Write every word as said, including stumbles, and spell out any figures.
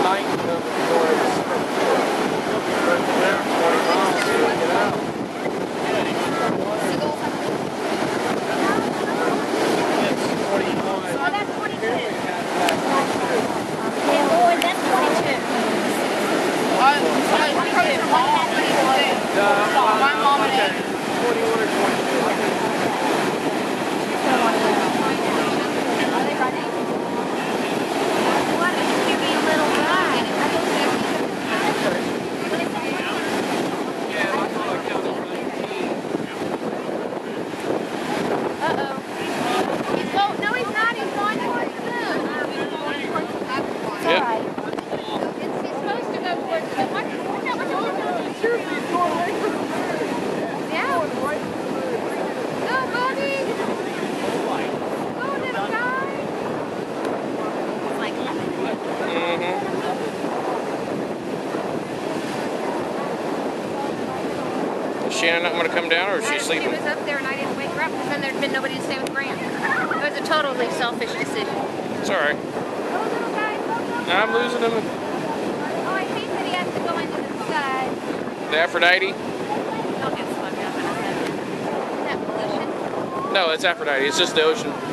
height of the noise. You'll be right there, twenty miles to get out. It's forty-one. Oh, that's forty-two. Yeah, boy, that's twenty-two. I, I, twenty-two. My mom and dad. twenty-one or twenty-two. Are they running? What a cute little guy. Uh-oh. He's going, no he's not, he's going towards the moon. Yep. Right. It's, he's supposed to go towards the moon. What, what, what, what, yeah. Go, Bobby. Go, little guy. It's like Mm-hmm. Is Shannon not going to come down, or is she sleeping? She was up there and I didn't wake her up because then there'd been nobody to stay with Grant. It was a totally selfish decision. It's all right. Go, little guy. Go, go, go. I'm losing him. Oh, I hate that he has to go into the side. The Aphrodite? Don't get swept up in a second. Is that pollution? No, it's Aphrodite. It's just the ocean.